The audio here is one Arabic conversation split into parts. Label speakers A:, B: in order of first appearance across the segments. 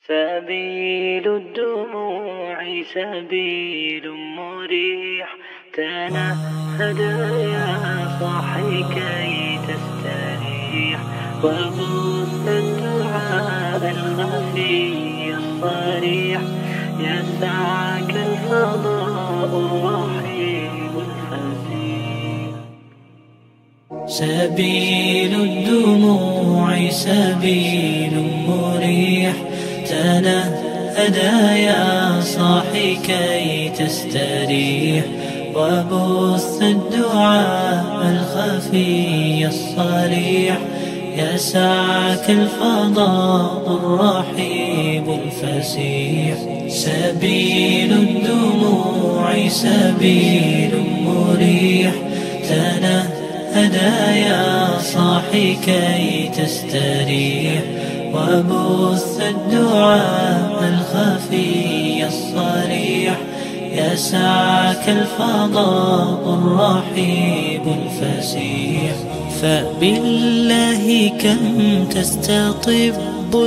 A: سبيل الدموع سبيل مريح، تنهد يا صاحي كي تستريح، وبث الدعاء الخفي الصريح، يسعك الفضاء الرحيم الفسيح.
B: سبيل الدموع سبيل مريح، تنهد يا صاحي كي تستريح، وبث الدعاء الخفي الصريح، يسعك الفضاء الرحيب الفسيح. سبيل الدموع سبيل مريح، تنهد يا صاحي كي تستريح، وبث الدعاء الخفي الصريح، يسعك الفضاء الرحيب الفسيح. فبالله كم تستطب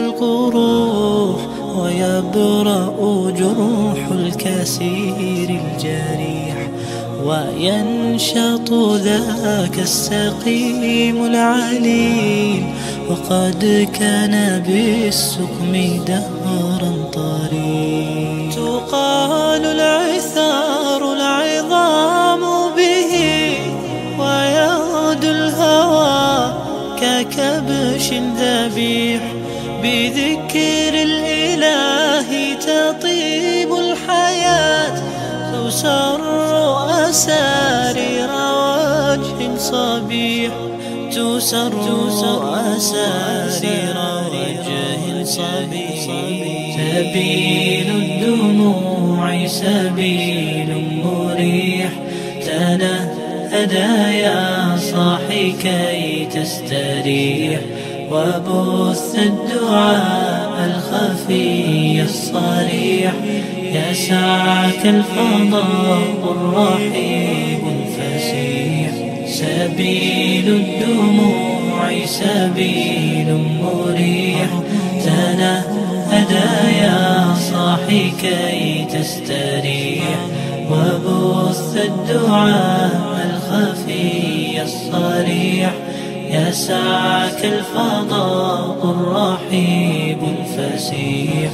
B: القروح، ويبرأ جروح الكسير الجريح، وينشط ذاك السقيم العليل، وقد كان بالسقم دهرا طريق. تقال العثار العظام به، ويغدو الهوى ككبش ذبيح، بذكر الإله تطيب الحياة، تسر أسارير وجه صبيح، تسر أسارير وجه صبيح. سبيل الدموع سبيل مريح، تنهد يا صاحي كي تستريح، وبث الدعاء الخفي الصريح، يسعك الفضاء الرحيب الفسيح. سبيل الدموع سبيل مريح، تنهد يا صاحي كي تستريح، وبث الدعاء الخفي الصريح، يسعك الفضاء الرحيب الفسيح.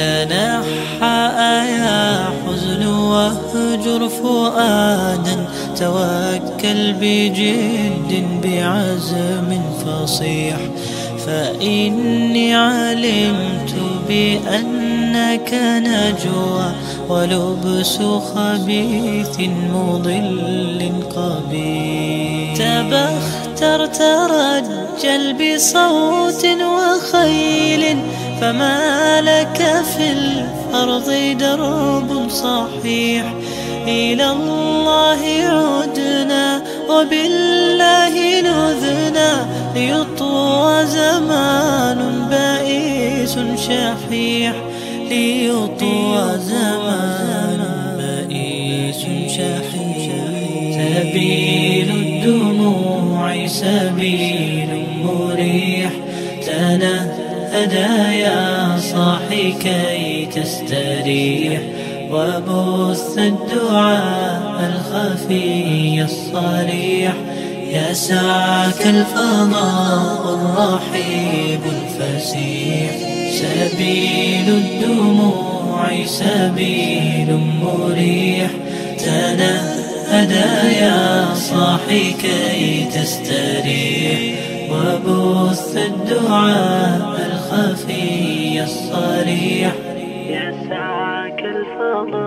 B: تنحى يا حزن واهجر فؤادا، توكل بجد بعزم فصيح، فإني علمت بأنك نجوى، ولبس خبيث مضل قبيح. تبختر ترجل بصوت وخيل، فما لك في الأرض درب صحيح. إلى الله عدنا وبالله نذنا، ليطوى زمان بائس شحيح، ليطوى زمان بائس شحيح. سبيل الدموع سبيل مريح، تنهد يا صاحي كي تستريح، وبث الدعاء الخفي الصريح، يسعك الفضاء الرحيب الفسيح. سبيل الدموع سبيل مريح، تنهد يا صاحي كي تستريح، وبث الدعاء الخفي الصريح،
A: يسعك الفضاء